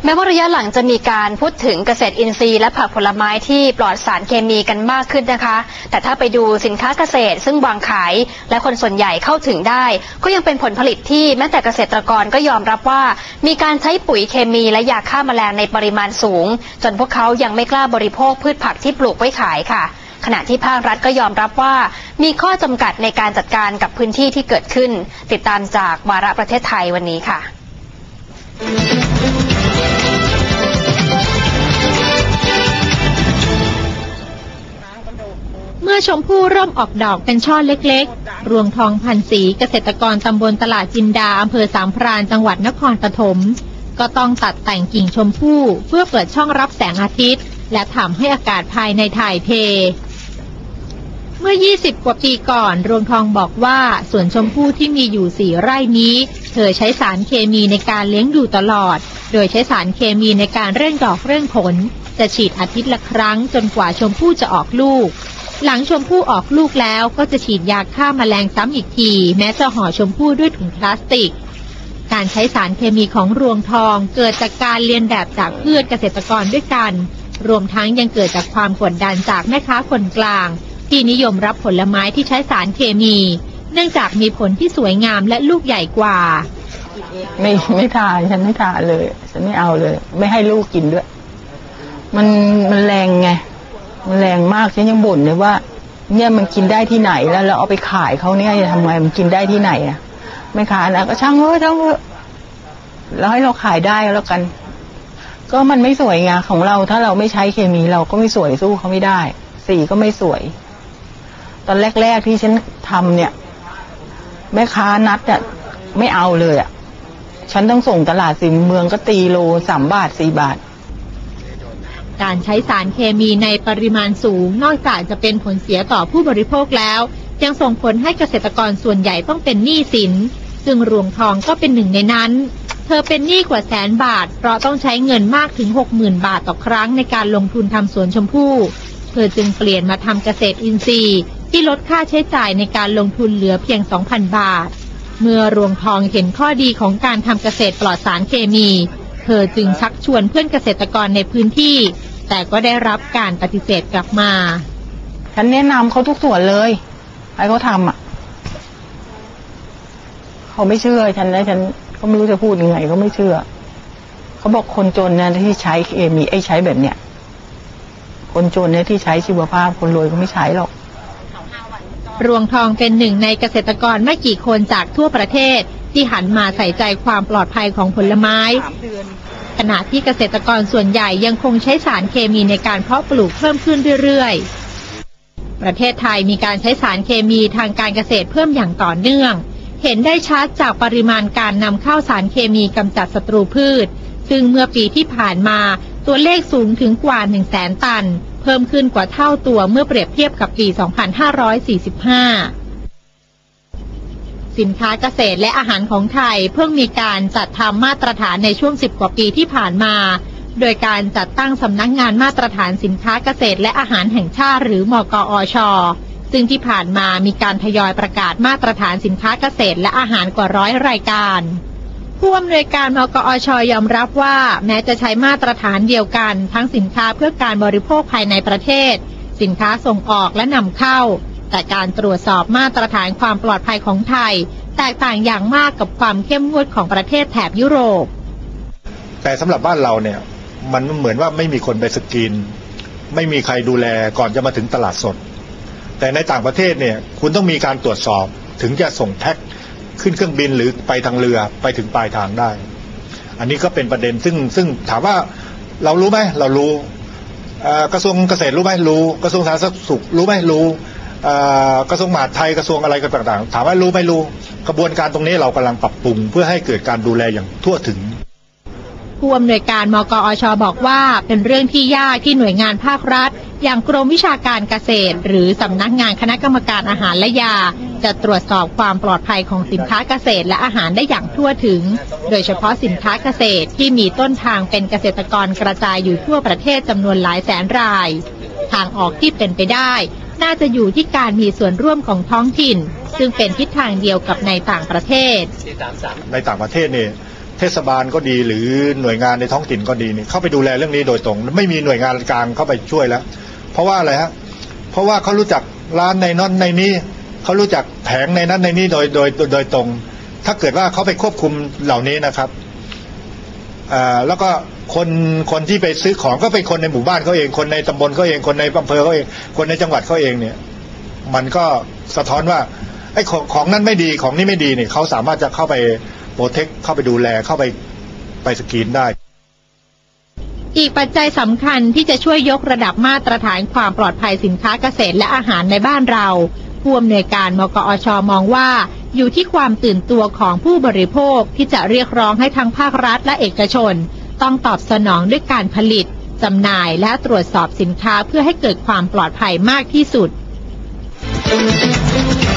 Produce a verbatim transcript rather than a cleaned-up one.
แม้ว่าระยะหลังจะมีการพูดถึงเกษตรอินทรีย์และผักผลไม้ที่ปลอดสารเคมีกันมากขึ้นนะคะแต่ถ้าไปดูสินค้าเกษตรซึ่งวางขายและคนส่วนใหญ่เข้าถึงได้ก็ยังเป็นผลผลิตที่แม้แต่เกษตรกรก็ยอมรับว่ามีการใช้ปุ๋ยเคมีและยาฆ่าแมลงในปริมาณสูงจนพวกเขายังไม่กล้าบริโภคพืชผักที่ปลูกไว้ขายค่ะขณะที่ภาครัฐก็ยอมรับว่ามีข้อจำกัดในการจัดการกับพื้นที่ที่เกิดขึ้นติดตามจากวาระประเทศไทยวันนี้ค่ะเมื่อชมพู่เริ่มออกดอกเป็นช่อเล็กๆรวงทองพันศรีเกษตรกรตำบลตลาดจินดาอำเภอสามพรานจังหวัดนครปฐมก็ต้องตัดแต่งกิ่งชมพู่เพื่อเปิดช่องรับแสงอาทิตย์และทำให้อากาศภายในถ่ายเทเมื่อยี่สิบกว่าปีก่อนรวงทองบอกว่าสวนชมพู่ที่มีอยู่สี่ไร่นี้เธอใช้สารเคมีในการเลี้ยงดูตลอดโดยใช้สารเคมีในการเร่งดอกเร่งผลจะฉีดอาทิตย์ละครั้งจนกว่าชมพู่จะออกลูกหลังชมพู่ออกลูกแล้วก็จะฉีดยาฆ่าแมลงซ้ำอีกทีแม้จะห่อชมพู่ด้วยถุงพลาสติกการใช้สารเคมีของรวงทองเกิดจากการเรียนแบบจากพืชเกษตรกรด้วยกันรวมทั้งยังเกิดจากความกดดันจากแม่ค้าคนกลางที่นิยมรับผลไม้ที่ใช้สารเคมีเนื่องจากมีผลที่สวยงามและลูกใหญ่กว่าไม่ไม่ทานฉันไม่ทานเลยฉันไม่เอาเลยไม่ให้ลูกกินด้วยมันมันแรงไงมันแรงมากฉันยังบ่นเลยว่าเนี่ยมันกินได้ที่ไหนแล้วเราเอาไปขายเขาเนี่ยจะทำไงมันกินได้ที่ไหนอ่ะไม่ขายนะก็ช่างเถอะช่างเถอะแล้วให้เราขายได้แล้วกันก็มันไม่สวยไงของเราถ้าเราไม่ใช้เคมีเราก็ไม่สวยสู้เขาไม่ได้สีก็ไม่สวยตอนแรกๆที่ฉันทำเนี่ยแม่ค้านัดเนี่ยไม่เอาเลยอ่ะฉันต้องส่งตลาดสี่เมืองก็ตีโลสามบาทสี่บาทการใช้สารเคมีในปริมาณสูงนอกจากจะเป็นผลเสียต่อผู้บริโภคแล้วยังส่งผลให้เกษตรกรส่วนใหญ่ต้องเป็นหนี้สินซึ่งรวงทองก็เป็นหนึ่งในนั้นเธอเป็นหนี้กว่าแสนบาทเพราะต้องใช้เงินมากถึง หกหมื่น บาทต่อครั้งในการลงทุนทำสวนชมพู่เธอจึงเปลี่ยนมาทำเกษตรอินทรีย์ที่ลดค่าใช้จ่ายในการลงทุนเหลือเพียง สองพัน บาทเมื่อรวงทองเห็นข้อดีของการทำเกษตรปลอดสารเคมีเธอจึงชักชวนเพื่อนเกษตรกรในพื้นที่แต่ก็ได้รับการปฏิเสธกลับมาฉันแนะนำเขาทุกส่วนเลยให้เขาทำอ่ะเขาไม่เชื่อฉันนะฉันก็ไม่รู้จะพูดยังไงเขาไม่เชื่อเขาบอกคนจนนะที่ใช้เคมีไอ้ใช้แบบเนี้ยคนจนเนี่ยที่ใช้ชีวภาพคนรวยก็ไม่ใช้หรอกรวงทองเป็นหนึ่งในเกษตรกรไม่กี่คนจากทั่วประเทศที่หันมาใส่ใจความปลอดภัยของผลไม้ขณะที่เกษตรกรส่วนใหญ่ยังคงใช้สารเคมีในการเพาะปลูกเพิ่มขึ้นเรื่อยๆประเทศไทยมีการใช้สารเคมีทางการเกษตรเพิ่มอย่างต่อเนื่องเห็นได้ชัดจากปริมาณการนำเข้าสารเคมีกำจัดศัตรูพืชซึ่งเมื่อปีที่ผ่านมาตัวเลขสูงถึงกว่า หนึ่งแสน ตันเพิ่มขึ้นกว่าเท่าตัวเมื่อเปรียบเทียบกับปี สองพันห้าร้อยสี่สิบห้า สินค้าเกษตรและอาหารของไทยเพิ่งมีการจัดทำมาตรฐานในช่วงสิบกว่าปีที่ผ่านมาโดยการจัดตั้งสำนักงานมาตรฐานสินค้าเกษตรและอาหารแห่งชาติหรือมกอช.ซึ่งที่ผ่านมามีการทยอยประกาศมาตรฐานสินค้าเกษตรและอาหารกว่าร้อยรายการผู้อำนวยการมกอช.ยอมรับว่าแม้จะใช้มาตรฐานเดียวกันทั้งสินค้าเพื่อการบริโภคภายในประเทศสินค้าส่งออกและนำเข้าแต่การตรวจสอบมาตรฐานความปลอดภัยของไทยแตกต่างอย่างมากกับความเข้มงวดของประเทศแถบยุโรปแต่สำหรับบ้านเราเนี่ยมันเหมือนว่าไม่มีคนไปสกรีนไม่มีใครดูแลก่อนจะมาถึงตลาดสดแต่ในต่างประเทศเนี่ยคุณต้องมีการตรวจสอบถึงจะส่งแพ็คขึ้นเครื่องบินหรือไปทางเรือไปถึงปลายทางได้อันนี้ก็เป็นประเด็นซึ่งซึ่งถามว่าเรารู้ไหมเรารู้กระทรวงเกษตรรู้ไหมรู้กระทรวงสาธารณสุขรู้ไหมรู้กระทรวงมหาดไทยกระทรวงอะไรกันต่างๆถามว่ารู้ไม่รู้กระบวนการตรงนี้เรากำลังปรับปรุงเพื่อให้เกิดการดูแลอย่างทั่วถึงผู้อำนวยการมกอช.บอกว่าเป็นเรื่องที่ยากที่หน่วยงานภาครัฐอย่างกรมวิชาการเกษตรหรือสำนักงานคณะกรรมการอาหารและยาจะตรวจสอบความปลอดภัยของสินค้าเกษตรและอาหารได้อย่างทั่วถึงโดยเฉพาะสินค้าเกษตรที่มีต้นทางเป็นเกษตรกรกระจายอยู่ทั่วประเทศจำนวนหลายแสนรายทางออกที่เป็นไปได้น่าจะอยู่ที่การมีส่วนร่วมของท้องถิ่นซึ่งเป็นทิศทางเดียวกับในต่างประเทศในต่างประเทศเนี่ยเทศบาลก็ดีหรือหน่วยงานในท้องถิ่นก็ดีนี่เข้าไปดูแลเรื่องนี้โดยตรงไม่มีหน่วยงานกลางเข้าไปช่วยแล้วเพราะว่าอะไรฮะเพราะว่าเขารู้จักร้านในนั้นในนี้เขารู้จักแผงในนั้นในนี้โดยโดยโดยตรงถ้าเกิดว่าเขาไปควบคุมเหล่านี้นะครับอ่าแล้วก็คนคนที่ไปซื้อของก็เป็นคนในหมู่บ้านเขาเองคนในตำบลเขาเองคนในอำเภอเขาเองคนในจังหวัดเขาเองเนี่ยมันก็สะท้อนว่าไอ้ของของนั้นไม่ดีของนี้ไม่ดีเนี่ยเขาสามารถจะเข้าไปโปรเทคเข้าไปดูแลเข้าไปไปสกรีนได้อีกปัจจัยสำคัญที่จะช่วยยกระดับมาตรฐานความปลอดภัยสินค้าเกษตรและอาหารในบ้านเราผู้อำนวยการมกอช.มองว่าอยู่ที่ความตื่นตัวของผู้บริโภคที่จะเรียกร้องให้ทั้งภาครัฐและเอกชนต้องตอบสนองด้วยการผลิตจำหน่ายและตรวจสอบสินค้าเพื่อให้เกิดความปลอดภัยมากที่สุด